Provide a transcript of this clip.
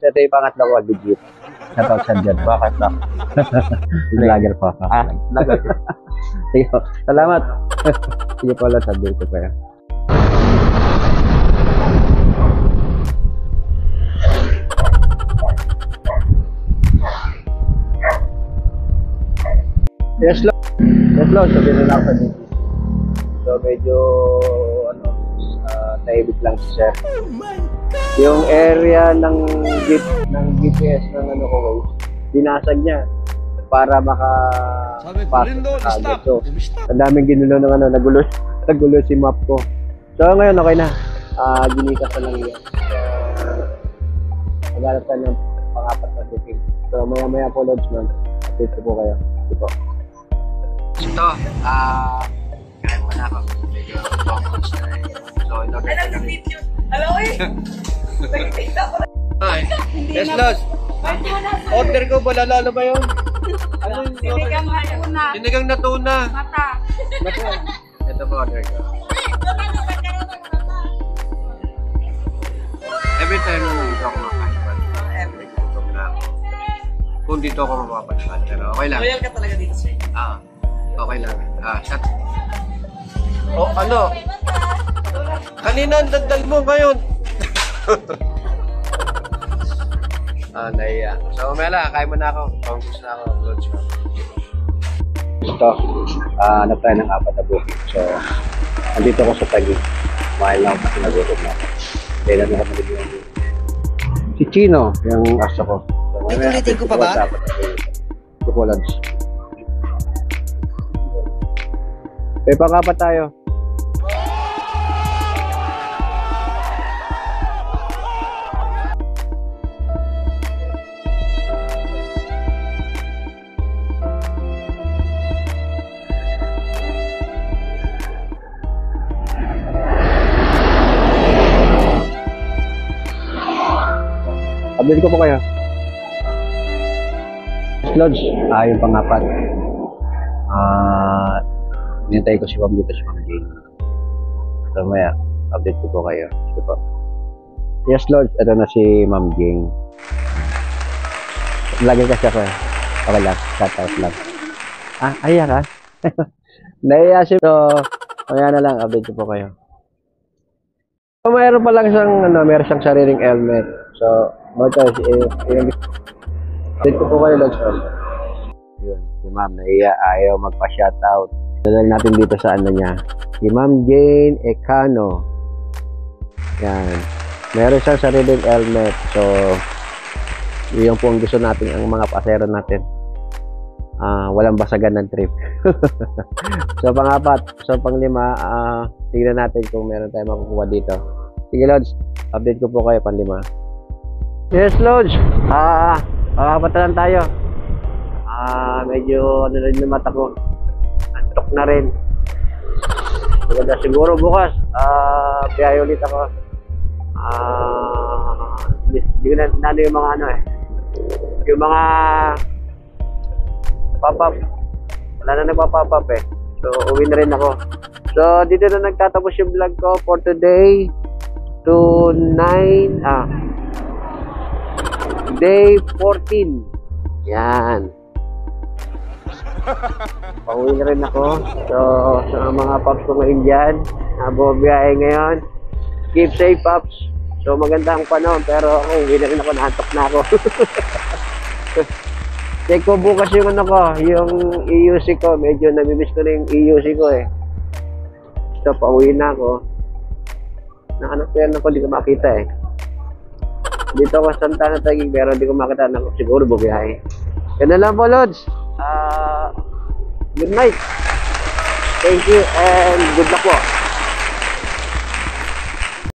Ito yung pangatlo ko, legit. Shoutout sa dyan. Bakit na? Vlogger pa ako. Vlogger. Sige po. Salamat. Sige po lang, sabihin ko pa yan. Yes, Lord. Yes, Lord. Sabihin na ako sa dito. So, medyo, naibig lang si Sir. Yung area ng GPS ng ko, binasag niya para makapasok. So, ang daming ginulo ng nagulo si map ko. So, ngayon, okay na. Ginikas na lang yan. Maghanap tayo ng pang-apat na booking. So, maya-maya po, Lodge, man. Update po kayo. Ito. Ito, kaya mo na ako. Medyo focus na eh. So, in order to lang. Hello eh! Nagtitignan ko na. Yes, Lodge. Order ko ba? Lalalo ba yun? Ano yung Sinigang na tuna. Sinigang na tuna. Mata. Ito po order ko. Every time na dito ako makakalpan. Every time na ako. Kung dito ako mapapansan. Pero okay lang. Loyal ka talaga dito sir. Okay lang. Shot. Oh, ano? Kanina ang dandal mo ngayon. Naiya. So, Mela, kain mo na ako. Pangkus na ako. Lodge ko. Ito. Hanap tayo ng apat na booking. So, andito ako sa Taguig. Mahal na ako kasi nagutom na ako. Kailan na ako nagiging si Chino, yung aso ko. So, ulitin ko pa ba? Ito po, Lodge. May pang-apat tayo. Update ko po kayo. Lodge, yung pang-apat. Nintay ko si Ma'am dito, si Ma'am Jane. So, maya, update ko po kayo. Sige. Yes, Lodge, ito na si Ma'am Jane. Lagi kasi ako eh. Okay lang, shoutout lang. Ayan ka? Naiya siya. So, maya na lang, update ko po kayo. So, mayroon pa lang siyang, mayroon siyang sariling helmet. So, update ko po kayo, Lodge. Yun, si Ma'am naiya, ayaw magpa-shoutout. Dalal natin dito sa niya. Si Ma'am Jane Ecano. Yan. Meron siyang sariling helmet. So, yun po ang gusto natin, ang mga pasero natin. Walang basagan ng trip. So, pang-apat. So, pang-lima, tignan natin kung meron tayong makukuha dito. Sige, Lodge. Update ko po kayo, pang-lima. Yes, Lodge. Pang-apat na lang tayo. Medyo, rin yung mata ko. Antok na rin. Maganda siguro bukas. Biyahe ulit ako. Hindi ko na yung mga yung mga pop-up. Wala na nagpa-pop up eh. So, uwi na rin ako. So, dito na nagtatapos yung vlog ko for today. Day 14. Yan. Pauwi na rin ako. So, sa mga pops ko ngayon dyan, nabubiyahe ngayon. Keep safe, pops. So, maganda ang panahon, pero ako, uwi na rin ako, naantok na ako. Check ko bukas yung yung EUC ko. Medyo namimiss ko na yung EUC ko eh. So, pauwi na ako. Nahanap ko yan ako, di ko makita eh. Dito ako sa Santa Ana Taguig, pero di ko makita na siguro bubiyahe. Yan na lang po, Lodge. Good night. Thank you and good luck po.